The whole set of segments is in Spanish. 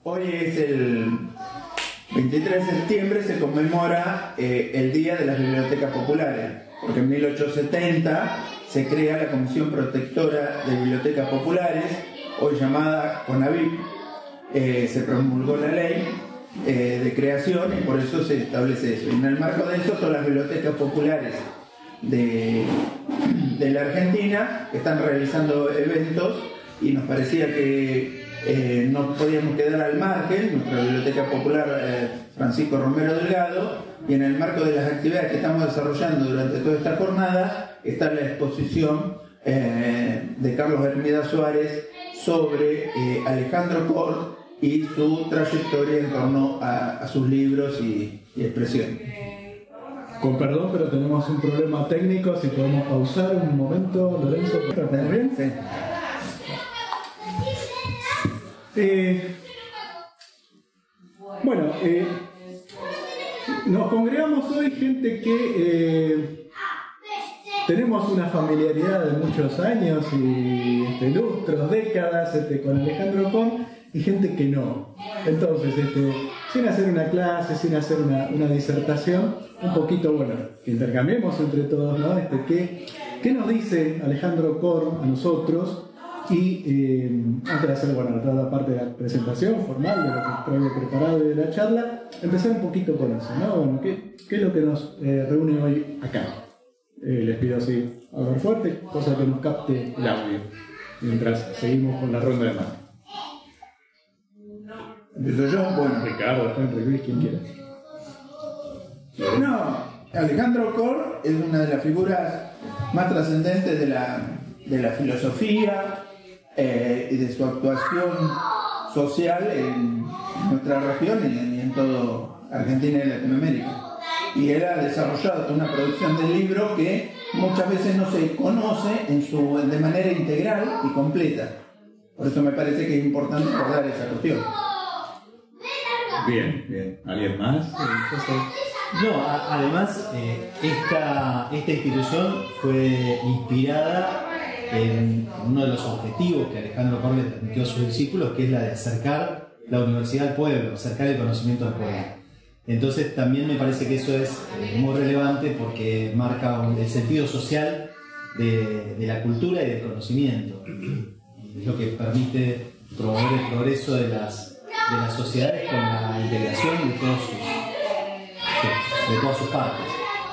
Hoy es el 23 de septiembre, se conmemora el Día de las Bibliotecas Populares, porque en 1870 se crea la Comisión Protectora de Bibliotecas Populares, hoy llamada CONABIP. Se promulgó la ley de creación y por eso se establece eso. Y en el marco de eso, todas las bibliotecas populares de la Argentina están realizando eventos y nos parecía que no podíamos quedar al margen. Nuestra biblioteca popular Francisco Romero Delgado, y en el marco de las actividades que estamos desarrollando durante toda esta jornada está la exposición de Carlos Hermida Suárez sobre Alejandro Korn y su trayectoria en torno a sus libros y expresiones. Con perdón, pero tenemos un problema técnico, si podemos pausar un momento, Lorenzo. ¿Estás bien? Sí. Bueno, nos congregamos hoy gente que tenemos una familiaridad de muchos años y lustros, décadas con Alejandro Korn, y gente que no. Entonces, sin hacer una clase, sin hacer una disertación, un poquito, bueno, que intercambiemos entre todos, ¿no? ¿Qué nos dice Alejandro Korn a nosotros? Y antes de hacer, bueno, toda la parte de la presentación formal, de lo que traigo preparado de la charla, empezar un poquito con eso, ¿no? Bueno, ¿qué es lo que nos reúne hoy acá? Les pido así, hablar fuerte, cosa que nos capte el audio, mientras seguimos con la ronda de mano. ¿Empiezo yo? Bueno. Ricardo, Henry, Luis, quien quiera. No, Alejandro Korn es una de las figuras más trascendentes de la filosofía y de su actuación social en nuestra región y en toda Argentina y Latinoamérica. Y él ha desarrollado una producción de libros que muchas veces no se conoce de manera integral y completa. Por eso me parece que es importante recordar esa cuestión. Bien, bien. ¿Alguien más? No, además esta institución fue inspirada en uno de los objetivos que Alejandro Korn le transmitió a sus discípulos, que es la de acercar la universidad al pueblo, acercar el conocimiento al pueblo. Entonces también me parece que eso es muy relevante porque marca el sentido social de la cultura y del conocimiento. Es lo que permite promover el progreso de las sociedades con la integración de todas sus partes.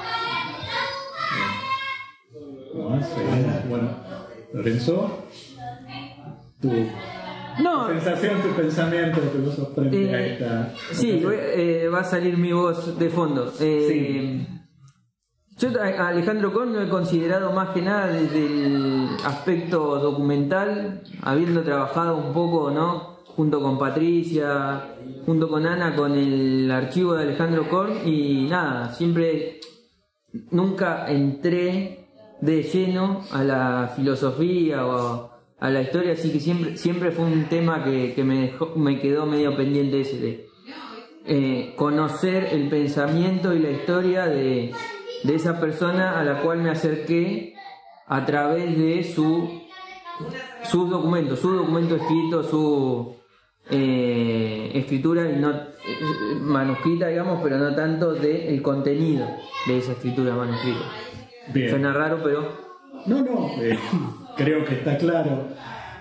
Bueno, Lorenzo, tu sensación, tu pensamiento, tu voz frente a esta... Sí, va a salir mi voz de fondo. Sí. Yo a Alejandro Korn lo he considerado más que nada desde el aspecto documental, habiendo trabajado un poco, ¿no?, junto con Patricia, junto con Ana, con el archivo de Alejandro Korn, y nada, nunca entré de lleno a la filosofía o a la historia, así que siempre fue un tema que me quedó medio pendiente ese de conocer el pensamiento y la historia de esa persona a la cual me acerqué a través de sus documentos, su documento escrito, su escritura, y no manuscrita, digamos, pero no tanto del contenido de esa escritura manuscrita. Bien. Suena raro, pero... No, creo que está claro.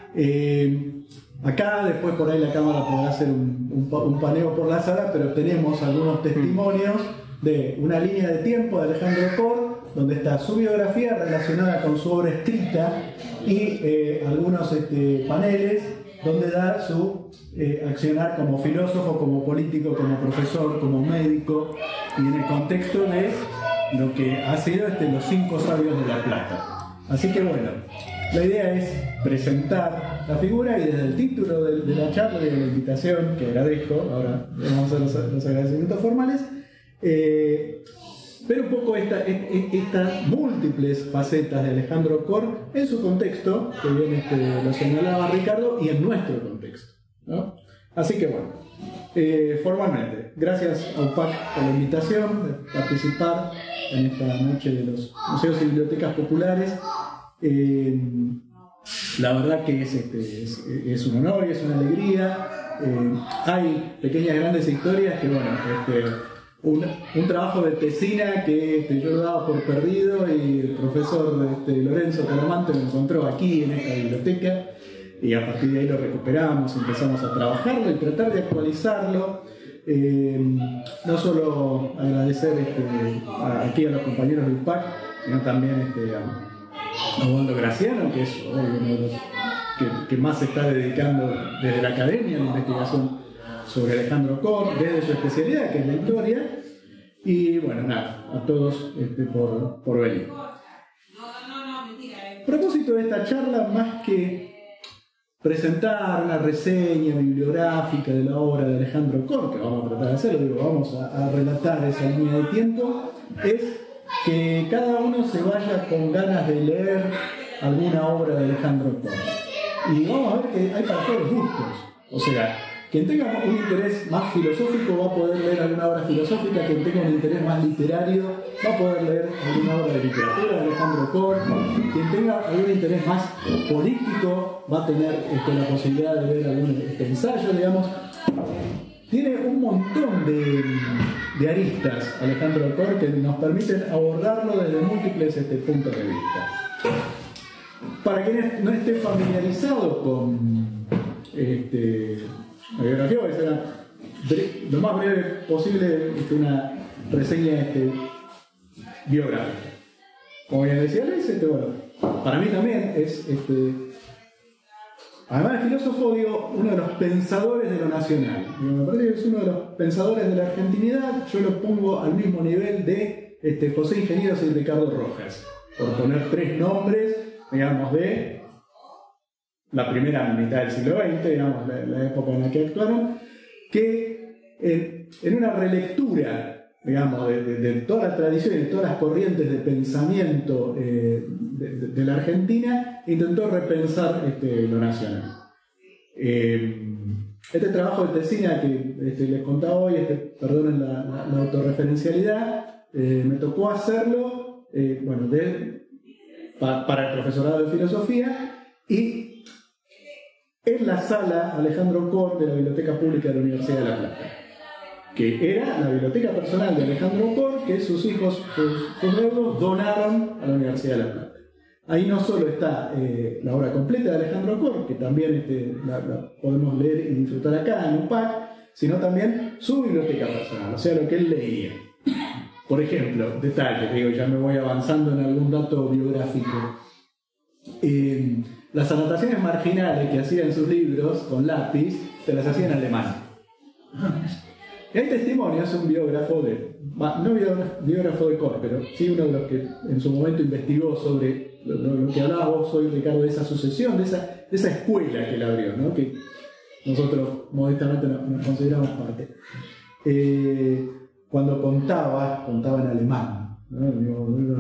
Acá después por ahí la cámara podrá hacer un paneo por la sala, pero tenemos algunos testimonios de una línea de tiempo de Alejandro Korn, donde está su biografía relacionada con su obra escrita y algunos paneles donde da su accionar como filósofo, como político, como profesor, como médico, y en el contexto de lo que ha sido los 5 sabios de La Plata. Así que bueno, la idea es presentar la figura, y desde el título de la charla y de la invitación, que agradezco, ahora vamos a hacer los agradecimientos formales, pero un poco estas múltiples facetas de Alejandro Korn en su contexto, que bien lo señalaba Ricardo, y en nuestro contexto, ¿no? Así que bueno, formalmente, gracias a UPAC por la invitación de participar en esta noche de los museos y bibliotecas populares. La verdad que es un honor y es una alegría hay pequeñas grandes historias que, bueno, un trabajo de tesina que yo lo daba por perdido y el profesor Lorenzo Calamante lo encontró aquí en esta biblioteca y a partir de ahí lo recuperamos, empezamos a trabajarlo y tratar de actualizarlo. No solo agradecer aquí a los compañeros del PAC, sino también a Waldo Graciano, que es uno de los que más se está dedicando desde la academia a la investigación sobre Alejandro Korn, desde su especialidad, que es la historia. Y bueno, nada, a todos por venir. A propósito de esta charla, más que presentar una reseña bibliográfica de la obra de Alejandro Korn, que vamos a tratar de hacerlo, vamos a relatar esa línea de tiempo, es que cada uno se vaya con ganas de leer alguna obra de Alejandro Korn. Y vamos a ver que hay para todos los gustos. O sea, quien tenga un interés más filosófico va a poder leer alguna obra filosófica, quien tenga un interés más literario va a poder leer alguna obra de literatura de Alejandro Korn, quien tenga algún interés más político va a tener la posibilidad de leer algún ensayo, digamos. Tiene un montón de aristas Alejandro Korn que nos permiten abordarlo desde múltiples puntos de vista. Para quien no esté familiarizado con la biografía, voy a hacer lo más breve posible una reseña biográfica. Como ya decía Luis, bueno, para mí también es, además de filósofo, digo, uno de los pensadores de lo nacional. Me parece que es uno de los pensadores de la argentinidad. Yo lo pongo al mismo nivel de José Ingenieros y Ricardo Rojas, por poner tres nombres, digamos, de la primera mitad del siglo XX, digamos, la época en la que actuaron, que en una relectura, digamos, de toda la tradición y de todas las corrientes de pensamiento de la Argentina, intentó repensar lo nacional. Este trabajo de tesina que les contaba hoy, perdonen la autorreferencialidad, me tocó hacerlo bueno, para el profesorado de filosofía y en la sala Alejandro Korn de la Biblioteca Pública de la Universidad de La Plata, que era la biblioteca personal de Alejandro Korn que sus hijos, sus deudos, donaron a la Universidad de La Plata. Ahí no solo está la obra completa de Alejandro Korn, que también la podemos leer y disfrutar acá en UPAC, sino también su biblioteca personal, o sea, lo que él leía. Por ejemplo, detalle, digo, ya me voy avanzando en algún dato biográfico. Las anotaciones marginales que hacía en sus libros con lápiz, se las hacía en alemán. Y hay testimonios, un biógrafo no biógrafo de Korn, pero sí uno de los que en su momento investigó sobre lo que hablaba vos hoy, Ricardo, de esa sucesión, de esa escuela que él abrió, ¿no? Que nosotros modestamente nos consideramos parte. Cuando contaba en alemán, ¿no?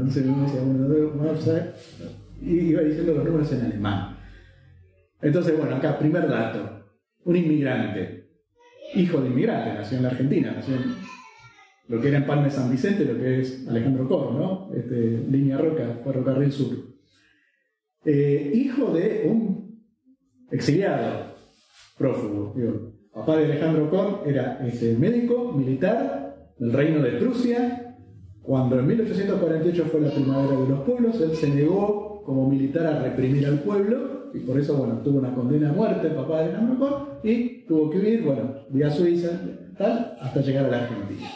Y iba diciendo los números en alemán. Entonces, bueno, acá, primer dato. Un inmigrante, hijo de inmigrante, nació en la Argentina, nació en lo que era en Palma de San Vicente, lo que es Alejandro Korn, ¿no? Línea Roca, Ferrocarril Sur. Hijo de un exiliado, prófugo. Digo, papá de Alejandro Korn era médico, militar del Reino de Prusia. Cuando en 1848 fue la primavera de los pueblos, él se negó como militar a reprimir al pueblo y por eso, bueno, tuvo una condena a muerte el papá de Alejandro Korn y tuvo que huir, bueno, vía Suiza, tal, hasta llegar a la Argentina.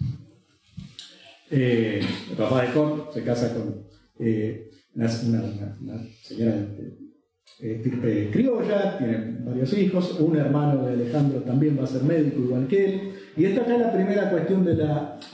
El papá de Korn se casa con una señora de criolla, tiene varios hijos, un hermano de Alejandro también va a ser médico igual que él, y esta acá es la primera cuestión de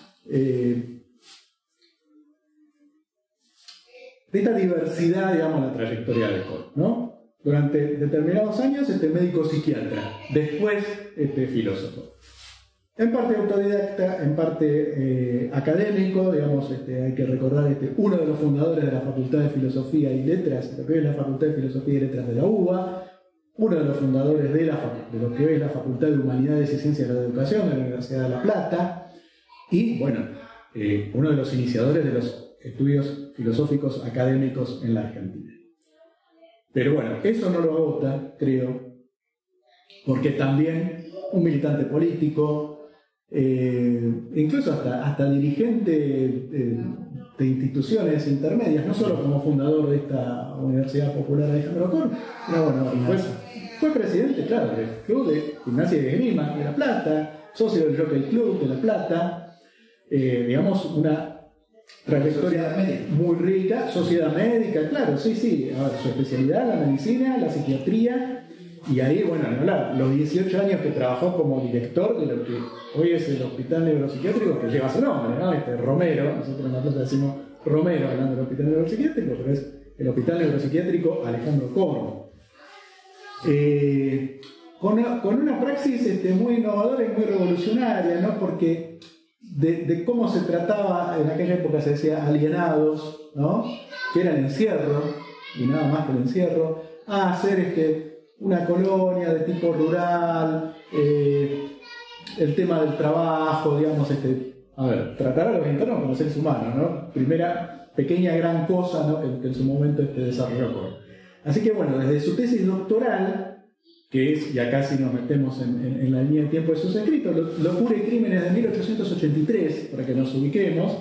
esta diversidad, digamos, la trayectoria de Korn, ¿no? Durante determinados años, médico psiquiatra, después filósofo. En parte autodidacta, en parte académico, digamos, hay que recordar uno de los fundadores de la Facultad de Filosofía y Letras, lo que es la Facultad de Filosofía y Letras de la UBA, uno de los fundadores de lo que es la Facultad de Humanidades y Ciencias de la Educación de la Universidad de La Plata, y, bueno, uno de los iniciadores de los estudios filosóficos académicos en la Argentina. Pero bueno, eso no lo agota, creo, porque también un militante político, incluso hasta dirigente de instituciones intermedias, no solo como fundador de esta Universidad Popular Alejandro Korn, sino bueno, fue presidente, claro, del Club de Gimnasia y Esgrima de La Plata, socio del Jockey Club de La Plata, digamos una trayectoria muy rica, sociedad médica, claro, sí, a ver, su especialidad, la medicina, la psiquiatría, y ahí, bueno, los 18 años que trabajó como director de lo que hoy es el Hospital Neuropsiquiátrico, que lleva su nombre, ¿no? Romero, nosotros en La Plata decimos Romero hablando del Hospital Neuropsiquiátrico, pero es el Hospital Neuropsiquiátrico Alejandro Korn. Con una praxis muy innovadora y muy revolucionaria, ¿no? Porque de cómo se trataba, en aquella época se decía alienados, ¿no? Que era el encierro, y nada más que el encierro, a hacer una colonia de tipo rural, el tema del trabajo, digamos, tratar a los internos como seres humanos, ¿no? Primera pequeña gran cosa, ¿no? que en su momento desarrolló. Así que bueno, desde su tesis doctoral, que es, ya casi nos metemos en la línea de tiempo de sus escritos, Locura y Crímenes de 1883, para que nos ubiquemos.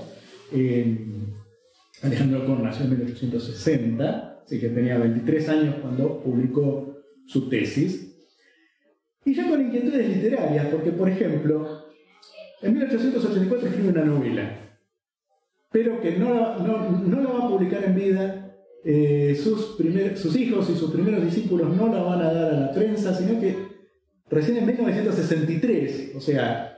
Alejandro Korn nació en 1860, así que tenía 23 años cuando publicó su tesis. Y ya con inquietudes literarias, porque por ejemplo, en 1884 escribe una novela, pero que no la va a publicar en vida. Sus hijos y sus primeros discípulos no la van a dar a la prensa, sino que recién en 1963, o sea,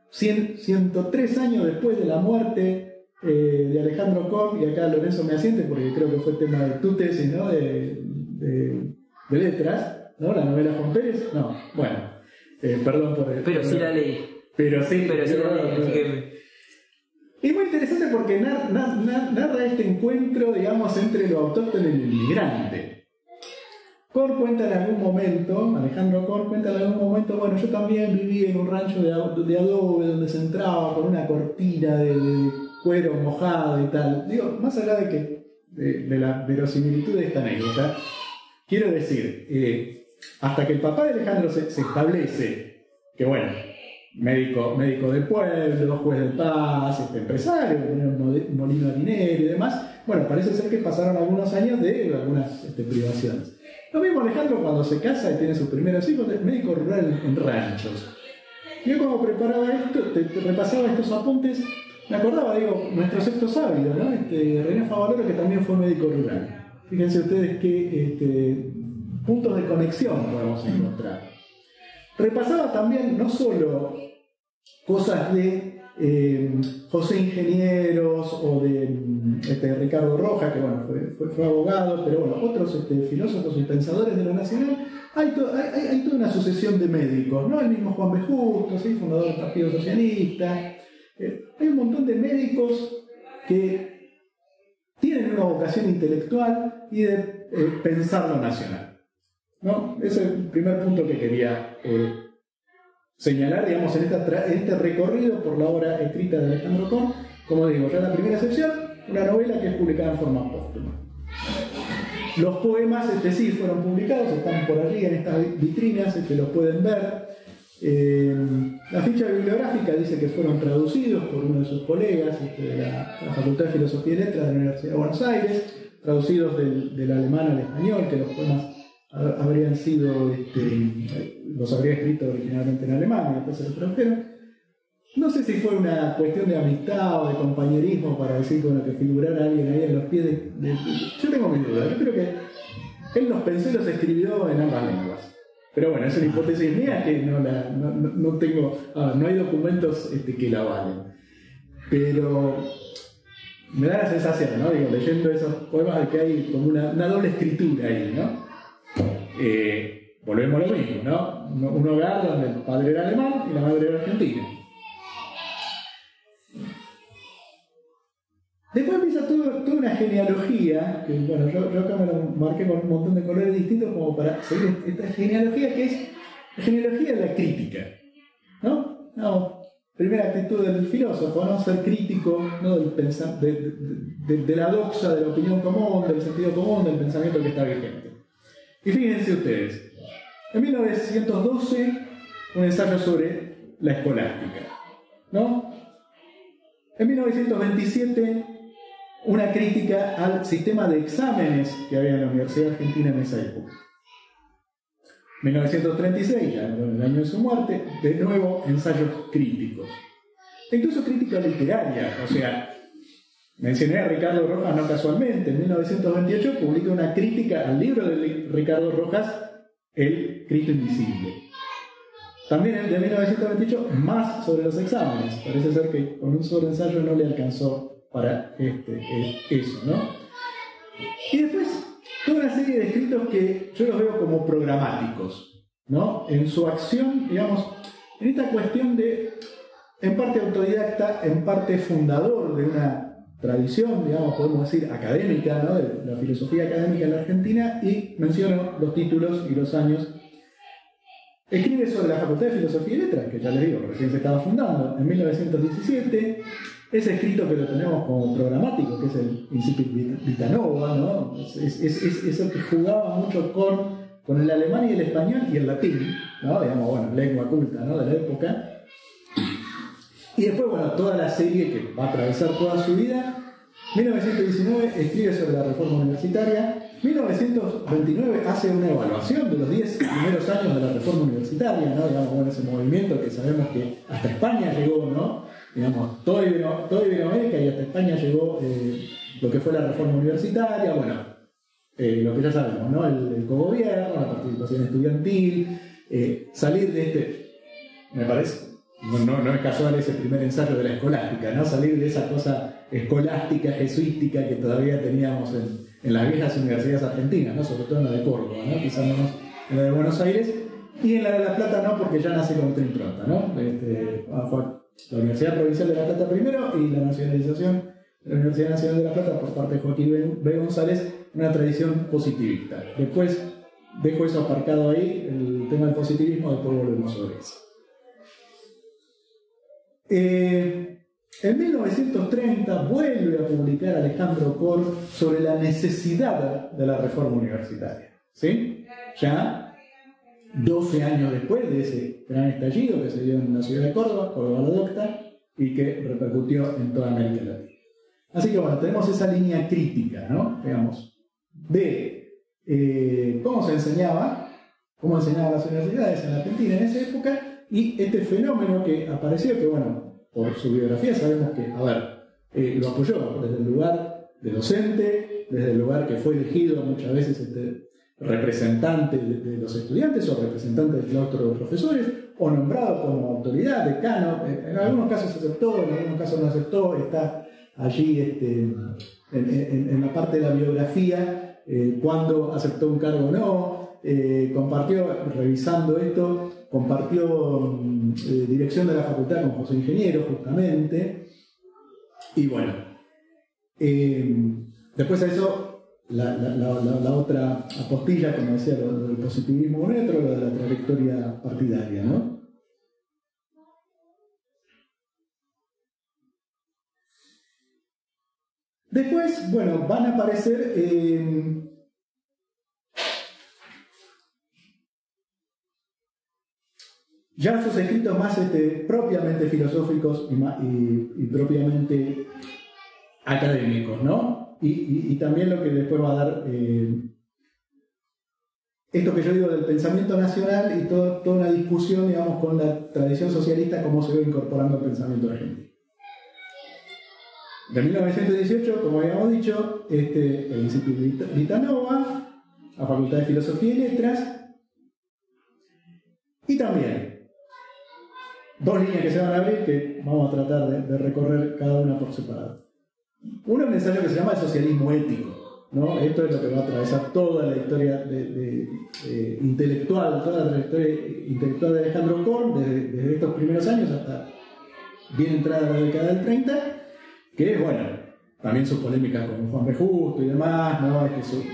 103 años después de la muerte de Alejandro Korn, y acá Lorenzo me asiente porque creo que fue tema de tu tesis, ¿no? de letras, ¿no? La novela Juan Pérez, no, bueno, perdón por... Pero sí la leí. Pero sí la leí. Es muy interesante porque narra este encuentro, digamos, entre lo autóctono y el inmigrante. Korn cuenta en algún momento, Alejandro Korn cuenta en algún momento, bueno, yo también viví en un rancho de adobe donde se entraba con una cortina de cuero mojado y tal. Digo, más allá de la verosimilitud de esta anécdota, quiero decir, hasta que el papá de Alejandro se establece, que bueno, médico de pueblo, juez de paz, empresario, un molino harinero y demás. Bueno, parece ser que pasaron algunos años de algunas privaciones. Lo mismo Alejandro cuando se casa y tiene sus primeros hijos, es médico rural en ranchos. Yo como preparaba esto, repasaba estos apuntes, me acordaba, nuestro sexto sabio, ¿no? René Favaloro, que también fue médico rural. Fíjense ustedes qué puntos de conexión podemos encontrar. Repasaba también no solo cosas de José Ingenieros o de Ricardo Rojas, que bueno, fue abogado, pero bueno, otros filósofos y pensadores de lo nacional. Hay toda una sucesión de médicos, ¿no? El mismo Juan B. Justo, ¿sí? Fundador del Partido Socialista. Hay un montón de médicos que tienen una vocación intelectual y de pensar lo nacional, ¿no? Ese es el primer punto que quería señalar, digamos, en este recorrido por la obra escrita de Alejandro Korn. Como digo, ya la primera sección, una novela que es publicada en forma póstuma. Los poemas sí fueron publicados, están por allí en estas vitrinas, los pueden ver. La ficha bibliográfica dice que fueron traducidos por uno de sus colegas de la Facultad de Filosofía y Letras de la Universidad de Buenos Aires, traducidos del alemán al español, que los poemas habrían sido, los habría escrito originalmente en alemán y después se los tradujeron. No sé si fue una cuestión de amistad o de compañerismo para decir que figurara alguien ahí en los pies Yo tengo mis dudas, yo creo que él los pensó y los escribió en ambas lenguas. Pero bueno, es una hipótesis mía que no tengo, no hay documentos que la valen. Pero me da la sensación, ¿no? Leyendo esos poemas de que hay como una doble escritura ahí, ¿no? Volvemos a lo mismo, ¿no? Un hogar donde el padre era alemán y la madre era argentina. Después empieza toda una genealogía, que bueno, yo acá me lo marqué con un montón de colores distintos como para seguir esta genealogía, que es la genealogía de la crítica, ¿no? Primera actitud del filósofo, ¿no? Ser crítico, ¿no? de la doxa, de la opinión común, del sentido común, del pensamiento que está vigente. Y fíjense ustedes, En 1912, un ensayo sobre la escolástica, ¿no? En 1927, una crítica al sistema de exámenes que había en la Universidad Argentina en esa época. 1936, ya en el año de su muerte, de nuevo ensayos críticos. Incluso crítica literaria, o sea, mencioné a Ricardo Rojas no casualmente. En 1928 publica una crítica al libro de Ricardo Rojas, El Cristo Invisible. También el de 1928, más sobre los exámenes. Parece ser que con un solo ensayo no le alcanzó para eso, ¿no? Y después, toda una serie de escritos que yo los veo como programáticos, ¿no? En su acción, digamos, en esta cuestión de, en parte autodidacta, en parte fundador de una tradición, digamos, podemos decir, académica, ¿no? De la filosofía académica en la Argentina, y menciono los títulos y los años. Escribe sobre la Facultad de Filosofía y Letras, que ya les digo, recién se estaba fundando, en 1917. Ese escrito que lo tenemos como programático, que es el Incipit Vita Nova, ¿no? Es el que jugaba mucho con el alemán y el español y el latín, ¿no? Digamos, bueno, lengua culta, ¿no? De la época. Y después, bueno, toda la serie que va a atravesar toda su vida. 1919 escribe sobre la reforma universitaria. 1929 hace una evaluación de los 10 primeros años de la reforma universitaria, ¿no? Digamos, bueno, ese movimiento que sabemos que hasta España llegó, ¿no? Digamos, toda Iberoamérica y hasta España llegó lo que fue la reforma universitaria, bueno, lo que ya sabemos, ¿no? El cogobierno, la participación estudiantil, salir de este, me parece, no es casual ese primer ensayo de la escolástica, ¿no? Salir de esa cosa escolástica, jesuística que todavía teníamos en las viejas universidades argentinas, ¿no? Sobre todo en la de Córdoba, ¿no? Quizás menos en la de Buenos Aires, y en la de La Plata no, porque ya nace con otra impronta, ¿no? La Universidad Provincial de La Plata primero y la nacionalización de la Universidad Nacional de La Plata por parte de Joaquín B. González, una tradición positivista. Después dejo eso aparcado ahí, el tema del positivismo, después volvemos sobre eso. En 1930 vuelve a publicar Alejandro Korn sobre la necesidad de la reforma universitaria, ¿sí? Ya 12 años después de ese gran estallido que se dio en la ciudad de Córdoba, Córdoba la Docta, y que repercutió en toda América Latina. Así que bueno, tenemos esa línea crítica, ¿no? Digamos, de cómo se enseñaba, cómo enseñaban las universidades en Argentina en esa época, y este fenómeno que apareció, que bueno, por su biografía sabemos que, a ver, lo apoyó desde el lugar de docente, desde el lugar que fue elegido muchas veces representante de los estudiantes o representante del claustro de profesores, o nombrado como autoridad, decano. En algunos casos aceptó, en algunos casos no aceptó. Está allí en la parte de la biografía cuando aceptó un cargo o no. Compartió, revisando esto, compartió dirección de la facultad con José Ingeniero, justamente. Y bueno, después a eso, la otra apostilla, como decía, lo del positivismo neutro, lo de la trayectoria partidaria, ¿no? Después, bueno, van a aparecer ya sus escritos más propiamente filosóficos y propiamente académicos, ¿no? Y también lo que después va a dar esto que yo digo del pensamiento nacional y toda una discusión, digamos, con la tradición socialista, cómo se va incorporando el pensamiento argentino. De 1918, como habíamos dicho, el Incipit Vita Nova, la Facultad de Filosofía y Letras, y también dos líneas que se van a abrir que vamos a tratar de recorrer cada una por separado. Uno es un ensayo que se llama el socialismo ético, ¿no? Esto es lo que va a atravesar toda la historia intelectual, toda la trayectoria intelectual de Alejandro Korn, desde estos primeros años hasta bien entrada la década del 30, que es, bueno, también sus polémicas con Juan B. Justo y demás, ¿no?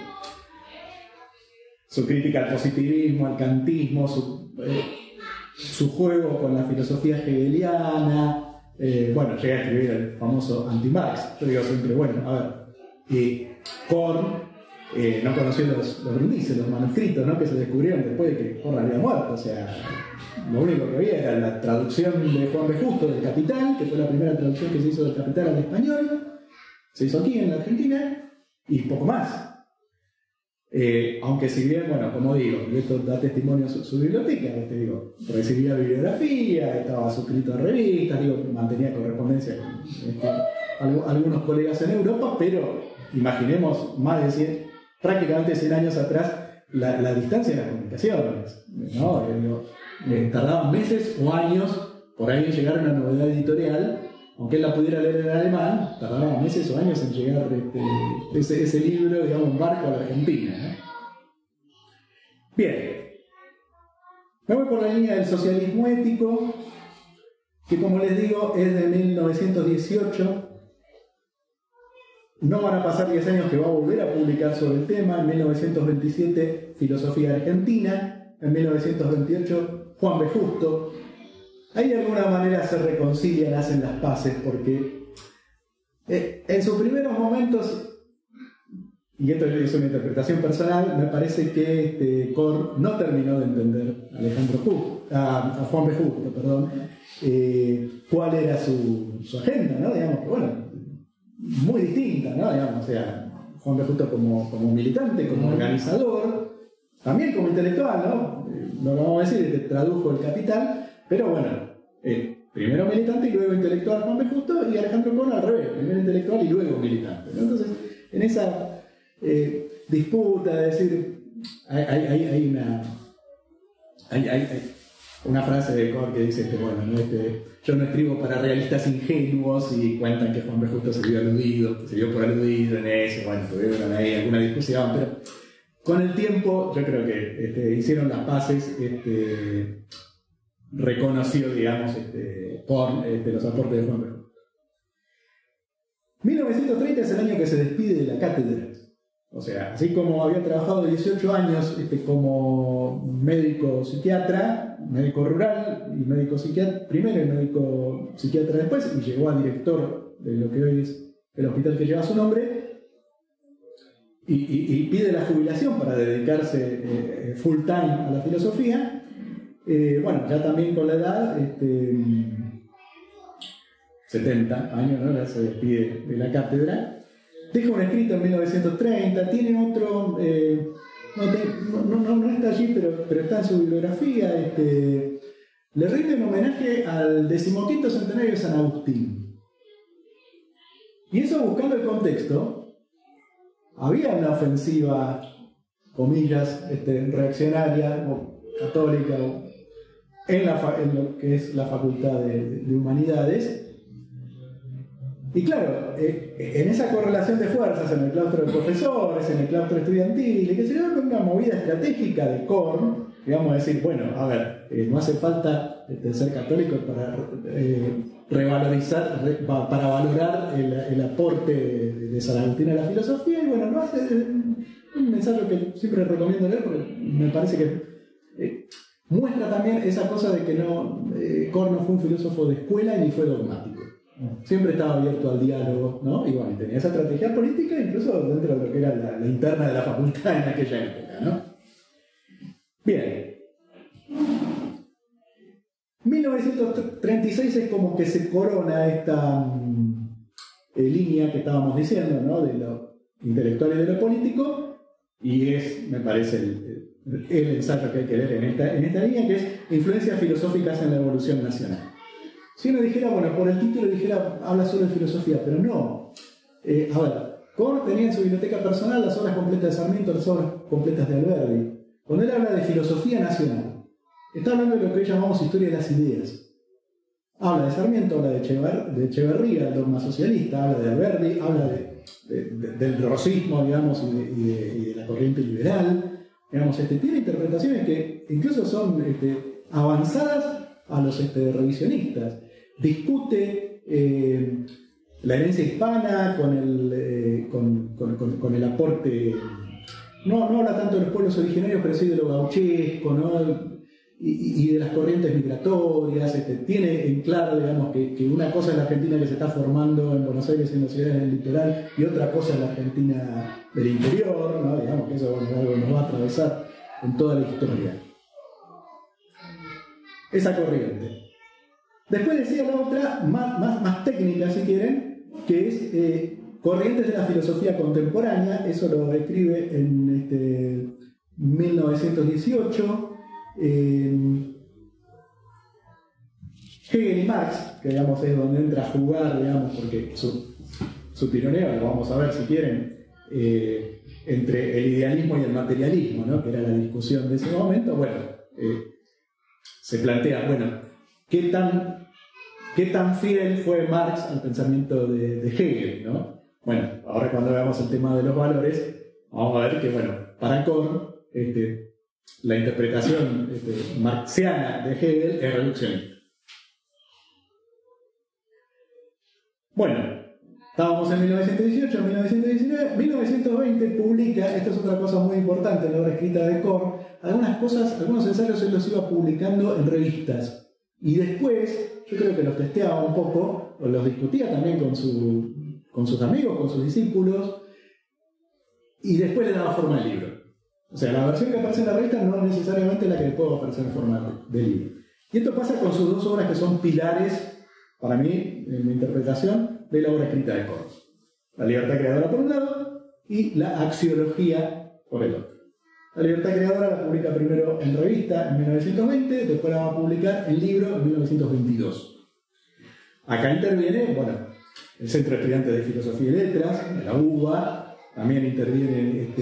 Su crítica al positivismo, al kantismo, su juego con la filosofía hegeliana. Bueno, llega a escribir el famoso anti-Marx. Yo digo siempre, bueno, a ver, Korn no conoció los índices, los manuscritos, ¿no? Que se descubrieron después de que Corr había muerto. O sea, lo único que había era la traducción de Juan B. Justo del Capital, que fue la primera traducción que se hizo del Capital al español, se hizo aquí en la Argentina, y poco más. Aunque si bien, bueno, como digo, y esto da testimonio su biblioteca, digo, recibía bibliografía, estaba suscrito a revistas, digo, mantenía correspondencia con algunos colegas en Europa, pero imaginemos más de 100, prácticamente 100 años atrás, la distancia en las comunicaciones, ¿no? Tardaban meses o años por ahí en llegar a una novedad editorial. Aunque él la pudiera leer en alemán, tardaba meses o años en llegar ese libro, digamos, en barco a la Argentina, ¿no? Bien. Me voy por la línea del socialismo ético, que como les digo, es de 1918. No van a pasar 10 años que va a volver a publicar sobre el tema. En 1927, Filosofía Argentina. En 1928, Juan B. Justo. Ahí de alguna manera se reconcilian, hacen las paces, porque en sus primeros momentos, y esto es una interpretación personal, me parece que Corr no terminó de entender a Juan B. Justo, perdón, cuál era su agenda, ¿no? Digamos que, bueno, muy distinta, ¿no? Digamos, o sea, Juan B. Justo como militante, como organizador, también como intelectual, ¿no? No lo vamos a decir, que tradujo el Capital. Pero bueno, primero militante y luego intelectual Juan B. Justo, y Alejandro Corr al revés, primero intelectual y luego militante, ¿no? Entonces, en esa disputa, es decir, hay una frase de Corr que dice que, bueno, ¿no? Yo no escribo para realistas ingenuos, y cuentan que Juan B. Justo se vio por aludido en eso, bueno, tuvieron ahí alguna discusión, pero con el tiempo yo creo que hicieron las paces, reconoció, digamos, Corr los aportes de Juan B. Justo. 1930 es el año que se despide de la cátedra. O sea, así como había trabajado 18 años como médico psiquiatra, médico rural y médico psiquiatra primero y médico psiquiatra después, y llegó a director de lo que hoy es el hospital que lleva su nombre, y pide la jubilación para dedicarse full time a la filosofía. Bueno, ya también con la edad, 70 años, ¿no? Ya se despide de la cátedra. Deja un escrito en 1930, tiene otro, no está allí, pero está en su bibliografía. Le rinde un homenaje al 15º centenario de San Agustín. Y eso, buscando el contexto, había una ofensiva, comillas, reaccionaria o católica en lo que es la Facultad de Humanidades. Y claro, en esa correlación de fuerzas, en el claustro de profesores, en el claustro estudiantil, que se llama una movida estratégica de Corr, que vamos a decir, bueno, a ver, no hace falta ser católico para revalorizar, para valorar el aporte de San Agustín a la filosofía, y bueno, no hace un ensayo que siempre recomiendo leer, porque me parece que muestra también esa cosa de que Corr no fue un filósofo de escuela ni fue dogmático. Siempre estaba abierto al diálogo, ¿no? Y bueno, tenía esa estrategia política incluso dentro de lo que era la interna de la facultad en aquella época, ¿no? Bien. 1936 es como que se corona esta línea que estábamos diciendo, ¿no? De lo intelectual y de lo político, y es, me parece, el ensayo que hay que leer en esta línea, que es Influencias filosóficas en la evolución nacional. Si uno dijera, bueno, por el título dijera, habla solo de filosofía, pero no. A ver, Corr tenía en su biblioteca personal las obras completas de Sarmiento, las obras completas de Alberdi. Cuando él habla de filosofía nacional, está hablando de lo que hoy llamamos historia de las ideas. Habla de Sarmiento, habla de Echeverría, el dogma socialista, habla de Alberdi, habla del rosismo, digamos, y de la corriente liberal. Digamos, tiene interpretaciones que incluso son avanzadas a los revisionistas. Discute la herencia hispana con el aporte, no habla tanto de los pueblos originarios, pero sí de lo gauchesco, ¿no? y de las corrientes migratorias, tiene en claro, digamos, que una cosa es la Argentina que se está formando en Buenos Aires y en las ciudades del litoral, y otra cosa es la Argentina del interior, ¿no? Digamos que eso, bueno, es algo que nos va a atravesar en toda la historia. Esa corriente. Después decía la otra, más técnica si quieren, que es corrientes de la filosofía contemporánea. Eso lo escribe en 1918 Hegel y Marx, que digamos es donde entra a jugar, digamos, porque su tironeo, lo vamos a ver si quieren, entre el idealismo y el materialismo, ¿no? Que era la discusión de ese momento. Bueno, se plantea, bueno, ¿qué tan fiel fue Marx al pensamiento de Hegel, ¿no? Bueno, ahora cuando veamos el tema de los valores, vamos a ver que, bueno, para Korn, la interpretación marxiana de Hegel es reduccionista. Bueno, estábamos en 1918, 1919, 1920 publica, esto es otra cosa muy importante en la obra escrita de Korn, algunos ensayos él los iba publicando en revistas. Y después, yo creo que los testeaba un poco, o los discutía también con sus amigos, con sus discípulos, y después le daba forma de libro. O sea, la versión que aparece en la revista no es necesariamente la que después va a aparecer en forma de libro. Y esto pasa con sus dos obras que son pilares, para mí, en mi interpretación, de la obra escrita de Korn. La libertad creadora por un lado, y la axiología por el otro. La libertad creadora la publica primero en revista en 1920, después la va a publicar en libro en 1922. Acá interviene, bueno, el Centro de Estudiantes de Filosofía y Letras, de la UBA, también intervienen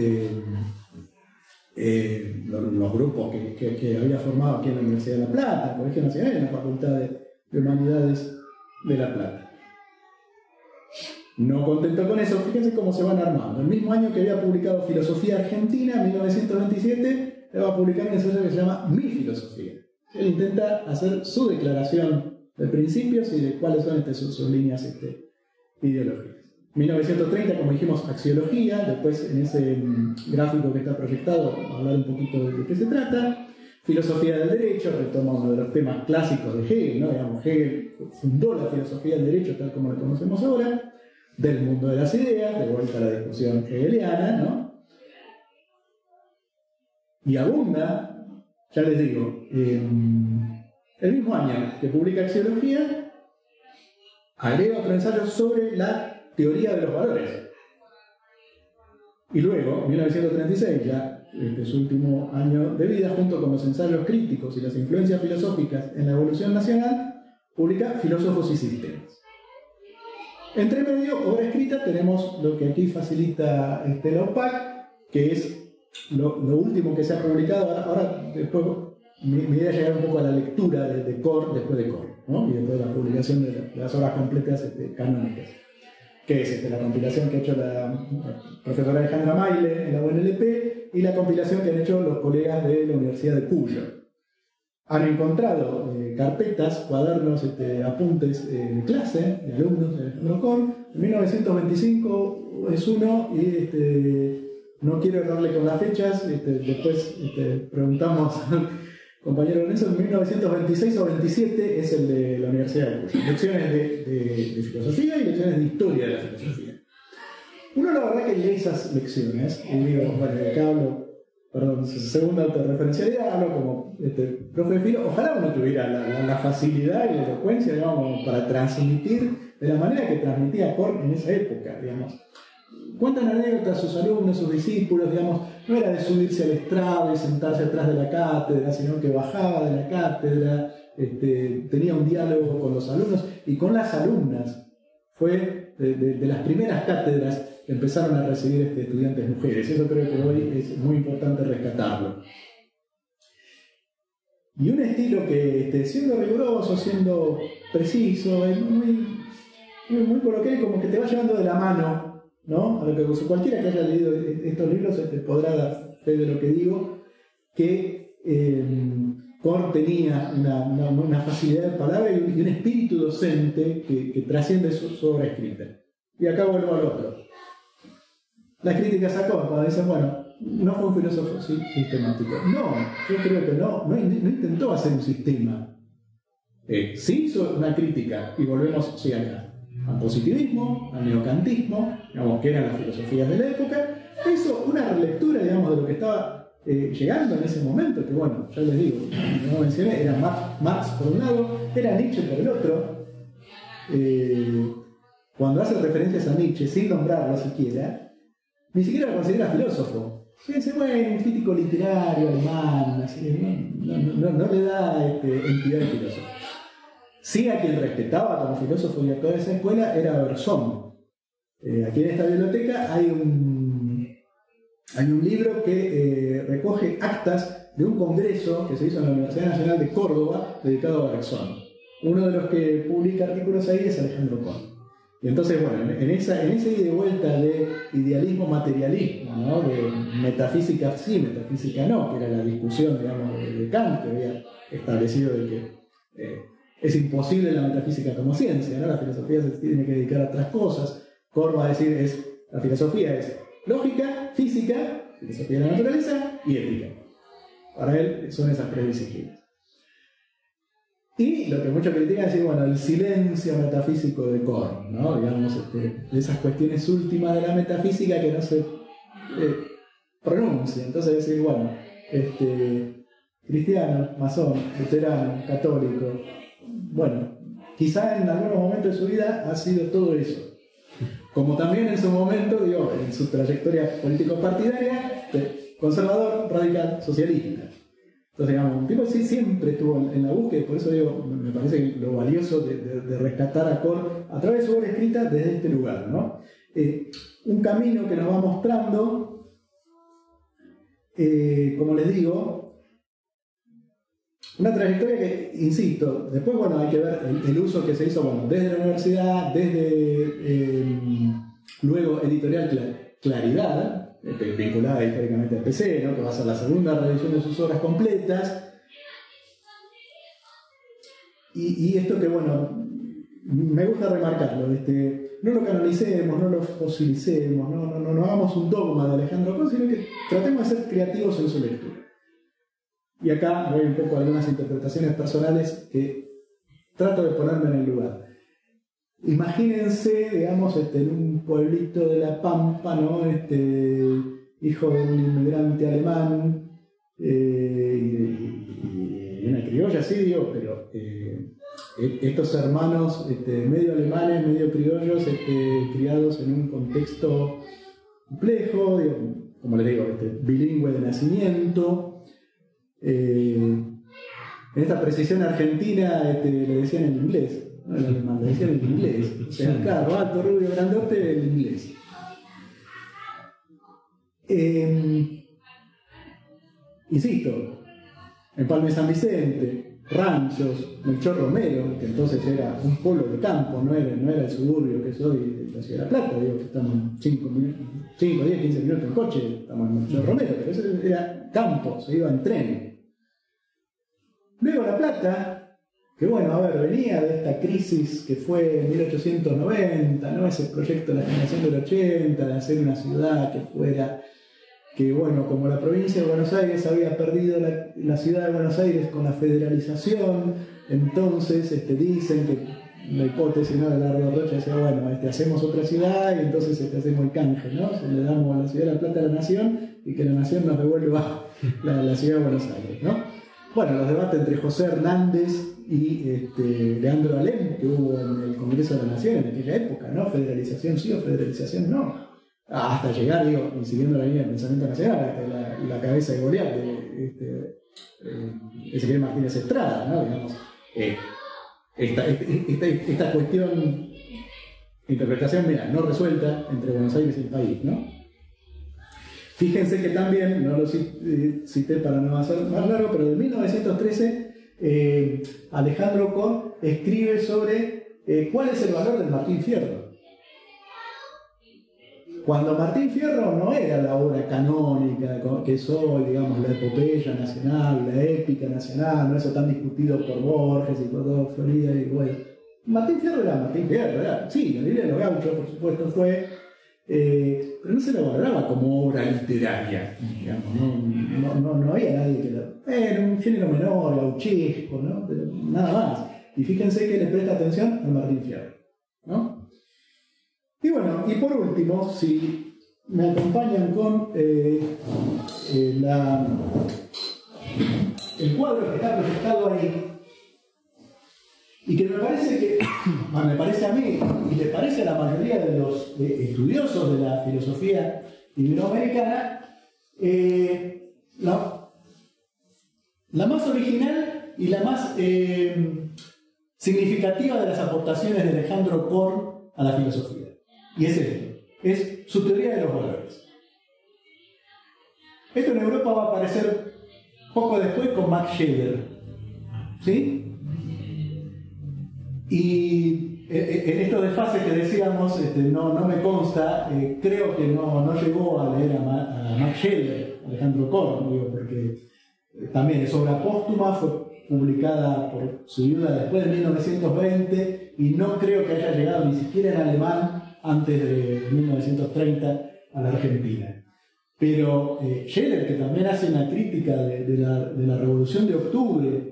los grupos que había formado aquí en la Universidad de La Plata, el Colegio Nacional y en la Facultad de Humanidades de La Plata. No contento con eso, fíjense cómo se van armando. El mismo año que había publicado Filosofía Argentina, en 1927, le va a publicar un ensayo que se llama Mi Filosofía. Él intenta hacer su declaración de principios y de cuáles son sus líneas ideológicas. 1930, como dijimos, axiología. Después, en ese gráfico que está proyectado, vamos a hablar un poquito de qué se trata. Filosofía del derecho, retoma uno de los temas clásicos de Hegel, ¿no? Digamos, Hegel fundó la filosofía del derecho tal como la conocemos ahora. Del mundo de las ideas, de vuelta a la discusión hegeliana, ¿no? Y abunda, ya les digo, el mismo año que publica Axiología, agrega otro ensayo sobre la teoría de los valores. Y luego, en 1936, ya su último año de vida, junto con los ensayos críticos y las influencias filosóficas en la evolución nacional, publica Filósofos y Sistemas. Entre medio, obra escrita, tenemos lo que aquí facilita la OPAC, que es lo último que se ha publicado. Ahora después, mi idea es llegar un poco a la lectura de Korn, después de Korn, ¿no? Y después de la publicación de las obras completas canónicas, que es la compilación que ha hecho la profesora Alejandra Maile en la UNLP y la compilación que han hecho los colegas de la Universidad de Cuyo. Han encontrado carpetas, cuadernos, apuntes de clase, de alumnos de Alejandro Korn. En 1925 es uno, y no quiero errarle con las fechas, después preguntamos al compañero Nelson. En 1926 o 27 es el de la Universidad de Cuyo. Lecciones de filosofía y lecciones de historia de la filosofía. Uno, la verdad, que lee esas lecciones, y digo, bueno, acá hablo, perdón, segunda autorreferencialidad, hablo como profe de filo. Ojalá uno tuviera la facilidad y la elocuencia, digamos, para transmitir de la manera que transmitía Korn en esa época, digamos. Cuentan anécdotas a sus alumnos, sus discípulos, digamos, no era de subirse al estrado y sentarse atrás de la cátedra, sino que bajaba de la cátedra, tenía un diálogo con los alumnos y con las alumnas. Fue de las primeras cátedras que empezaron a recibir estudiantes mujeres. Eso creo que hoy es muy importante rescatarlo. Y un estilo que, siendo riguroso, siendo preciso, es muy coloquial, como que te va llevando de la mano, ¿no? A lo que cualquiera que haya leído estos libros podrá dar fe de lo que digo, que Korn tenía una facilidad de palabra y un espíritu docente que trasciende su obra escrita. Y acá vuelvo al otro. Las críticas a Korn, cuando dicen, bueno, no fue un filósofo sistemático. No, yo creo que no intentó hacer un sistema. Sí hizo una crítica, y volvemos acá, al positivismo, al neocantismo, digamos, que eran las filosofías de la época. Hizo una relectura, digamos, de lo que estaba llegando en ese momento, que bueno, ya les digo, como mencioné, era Marx por un lado, era Nietzsche por el otro. Cuando hace referencias a Nietzsche, sin nombrarlo siquiera, ni siquiera lo considera filósofo. Fíjense, bueno, un crítico literario alemán, así, no le da entidad de filósofo. Sí, a quien respetaba como filósofo y actor de esa escuela era Berzón. Aquí en esta biblioteca hay un libro que recoge actas de un congreso que se hizo en la Universidad Nacional de Córdoba dedicado a Berzón. Uno de los que publica artículos ahí es Alejandro Korn. Y entonces, bueno, en ese ida y vuelta de idealismo-materialismo, ¿no? De metafísica sí, metafísica no, que era la discusión, digamos, de Kant, que había establecido de que es imposible la metafísica como ciencia, ¿no? La filosofía se tiene que dedicar a otras cosas. Korn va a decir, la filosofía es lógica, física, filosofía de la naturaleza y ética. Para él son esas tres disciplinas. Y lo que muchos critican es decir, bueno, el silencio metafísico de Korn, ¿no? Digamos, de esas cuestiones últimas de la metafísica que no se pronuncia. Entonces decir, bueno, cristiano, masón, luterano, católico, bueno, quizá en algunos momentos de su vida ha sido todo eso. Como también en su momento, digo, en su trayectoria político-partidaria, conservador, radical, socialista. Entonces, digamos, un tipo sí siempre estuvo en la búsqueda, por eso digo, me parece que lo valioso de rescatar a Korn a través de su obra escrita desde este lugar, ¿no? Un camino que nos va mostrando, como les digo, una trayectoria que, insisto, después, bueno, hay que ver el uso que se hizo, bueno, desde la universidad, desde luego Editorial Claridad, vinculada históricamente al PC, ¿no? Que va a ser la segunda revisión de sus obras completas. Y esto que, bueno, me gusta remarcarlo, no lo canonicemos, no lo fosilicemos, no hagamos un dogma de Alejandro Korn, sino que tratemos de ser creativos en su lectura. Y acá voy un poco a algunas interpretaciones personales que trato de ponerme en el lugar. Imagínense, digamos, en un pueblito de La Pampa, ¿no? Hijo de un inmigrante alemán y una criolla, sí, digo, pero estos hermanos medio alemanes, medio criollos, criados en un contexto complejo, digo, como les digo, bilingüe de nacimiento. En esta precisión argentina le decían en inglés. No, el alemán, le decían en inglés. O sea, claro, alto, rubio, grandote, en inglés. Insisto, Empalme San Vicente, ranchos, Melchor Romero, que entonces era un pueblo de campo, no era el suburbio que soy de la Ciudad de La Plata, digo que estamos 5, 10, 15 minutos en coche, estamos en Melchor Romero, pero eso era campo, se iba en tren. Luego La Plata, que bueno, a ver, venía de esta crisis que fue en 1890, ¿no? Ese proyecto de la generación del 80, de hacer una ciudad que fuera, que bueno, como la provincia de Buenos Aires había perdido la ciudad de Buenos Aires con la federalización, entonces dicen que la hipótesis, ¿no?, de Largo Rocha decía, bueno, hacemos otra ciudad y entonces hacemos el canje, ¿no? Le damos la ciudad de La Plata a la nación y que la nación nos devuelva la ciudad de Buenos Aires, ¿no? Bueno, los debates entre José Hernández y Leandro Alem, que hubo en el Congreso de la Nación en aquella época, ¿no? Federalización sí o federalización no. Hasta llegar, digo, siguiendo la línea del pensamiento nacional, hasta la cabeza de Goliat de Ezequiel Martínez Estrada, ¿no? Digamos, esta cuestión, interpretación, mira, no resuelta entre Buenos Aires y el país, ¿no? Fíjense que también, no lo cité para no hacer más largo, pero en 1913 Alejandro Korn escribe sobre cuál es el valor del Martín Fierro. Cuando Martín Fierro no era la obra canónica que es hoy, digamos, la epopeya nacional, la épica nacional, no eso tan discutido por Borges y por todo Florida y bueno. Martín Fierro era Martín Fierro, sí, la Biblia de los Gauchos, por supuesto, fue pero no se lo valoraba como obra literaria, digamos, no había nadie que era un género menor, gauchesco, ¿no? Pero nada más. Y fíjense que le presta atención al Martín Fierro, ¿no? Y bueno, y por último, si me acompañan con el cuadro que está proyectado ahí, y que me parece a mí, y le parece a la mayoría de los estudiosos de la filosofía iberoamericana, la más original y la más significativa de las aportaciones de Alejandro Korn a la filosofía. Y es esto, es su teoría de los valores. Esto en Europa va a aparecer poco después con Max Scheler, ¿sí? Y en estos desfases que decíamos, no me consta, creo que no llegó a leer a Max Scheler, Alejandro Korn, digo, porque también es obra póstuma, fue publicada por su viuda después de 1920 y no creo que haya llegado ni siquiera en alemán antes de 1930 a la Argentina. Pero Scheler, que también hace una crítica de la Revolución de Octubre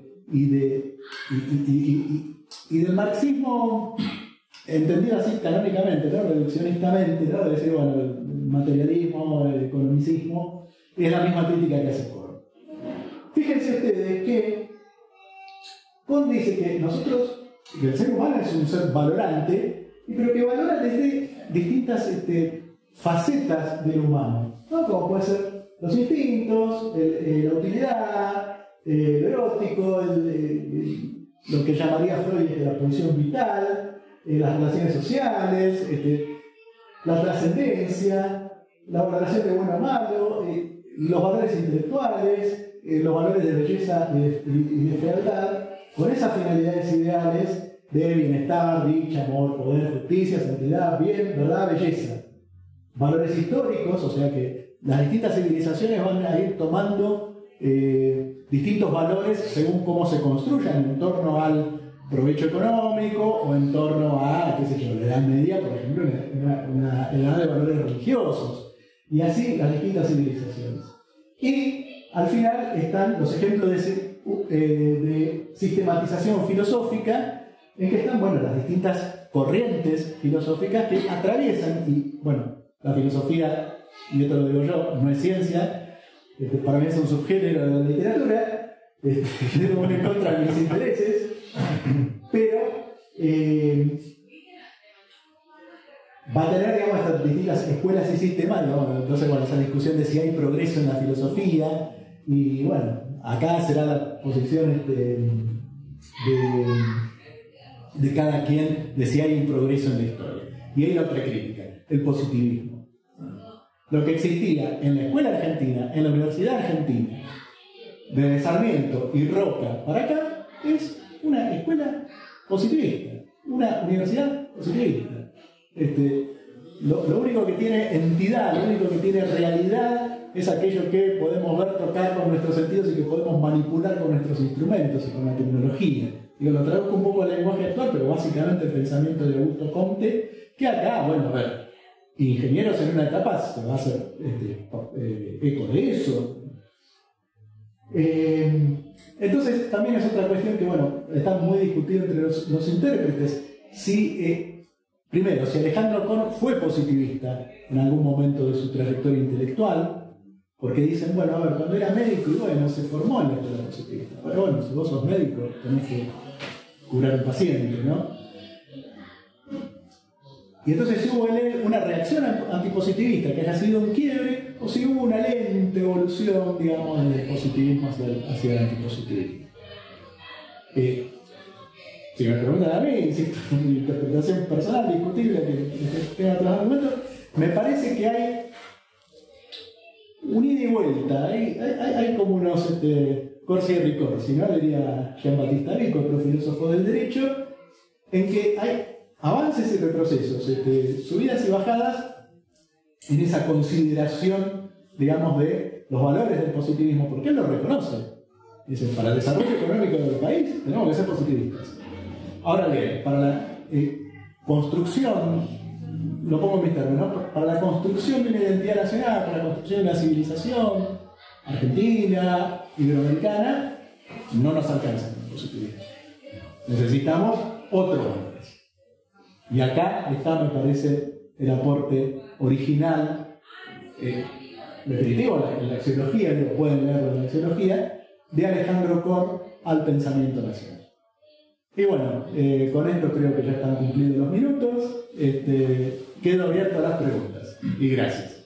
y del marxismo entendido así canónicamente, ¿no? Reduccionistamente, ¿no? Es decir, bueno, el materialismo, el economicismo, es la misma crítica que hace Korn. Fíjense ustedes que Korn dice que el ser humano es un ser valorante, pero que valora desde distintas facetas del humano, ¿no? Como puede ser los instintos, la utilidad, lo erótico, lo que llamaría Freud la posición vital, las relaciones sociales, la trascendencia, la valoración de bueno o malo, los valores intelectuales, los valores de belleza y de fealdad, con esas finalidades ideales de bienestar, dicha, amor, poder, justicia, santidad, bien, verdad, belleza. Valores históricos, o sea que las distintas civilizaciones van a ir tomando distintos valores según cómo se construyan en torno al provecho económico o en torno a, qué sé yo, la Edad Media, por ejemplo, una edad de valores religiosos. Y así las distintas civilizaciones. Y al final están los ejemplos de sistematización filosófica en que están, bueno, las distintas corrientes filosóficas que atraviesan, y bueno, la filosofía, y esto lo digo yo, no es ciencia, para mí es un subgénero de la literatura, yo no voy en contra de mis intereses, pero va a tener, digamos, estas distintas escuelas y sistemas, ¿no? Entonces, bueno, esa discusión de si hay progreso en la filosofía, y bueno, acá será la posición de cada quien de si hay un progreso en la historia. Y hay otra crítica, el positivismo. Lo que existía en la escuela argentina, en la universidad argentina, de Sarmiento y Roca para acá, es una escuela positivista, una universidad positivista. Lo único que tiene entidad, lo único que tiene realidad es aquello que podemos ver, tocar con nuestros sentidos y que podemos manipular con nuestros instrumentos y con la tecnología. Digo, lo traduzco un poco al lenguaje actual, pero básicamente el pensamiento de Augusto Comte, que acá, bueno, a ver, ingenieros en una etapa se va a hacer eco de eso. Entonces, también es otra cuestión que, bueno, está muy discutida entre los intérpretes. Primero, si Alejandro Korn fue positivista en algún momento de su trayectoria intelectual, porque dicen, bueno, a ver, cuando era médico, y bueno, se formó en la escuela positivista. Pero bueno, si vos sos médico, tenés que curar al paciente, ¿no? Y entonces si hubo una reacción antipositivista que haya sido un quiebre, o si hubo una lenta evolución, digamos, del positivismo hacia el antipositivismo. Si me preguntan a mí, insisto, es una interpretación personal, discutible, que tenga otros argumentos, me parece que hay un ida y vuelta, hay como unos corsi y ricorsi, ¿no? Diría Jean-Baptiste Vico, otro filósofo del derecho, en que hay avances y retrocesos, subidas y bajadas en esa consideración, digamos, de los valores del positivismo, porque él lo reconoce. Dice, para el desarrollo económico del país tenemos que ser positivistas. Ahora bien, para la construcción lo pongo en mis términos, ¿no? Para la construcción de una identidad nacional, para la construcción de una civilización argentina, iberoamericana, no nos alcanza el positivismo. Necesitamos otros valores. Y acá está, me parece, el aporte original, definitivo en la axiología, lo pueden leer en la axiología, de Alejandro Korn al pensamiento nacional. Y bueno, con esto creo que ya están cumplidos los minutos. Quedo abierto a las preguntas. Y gracias.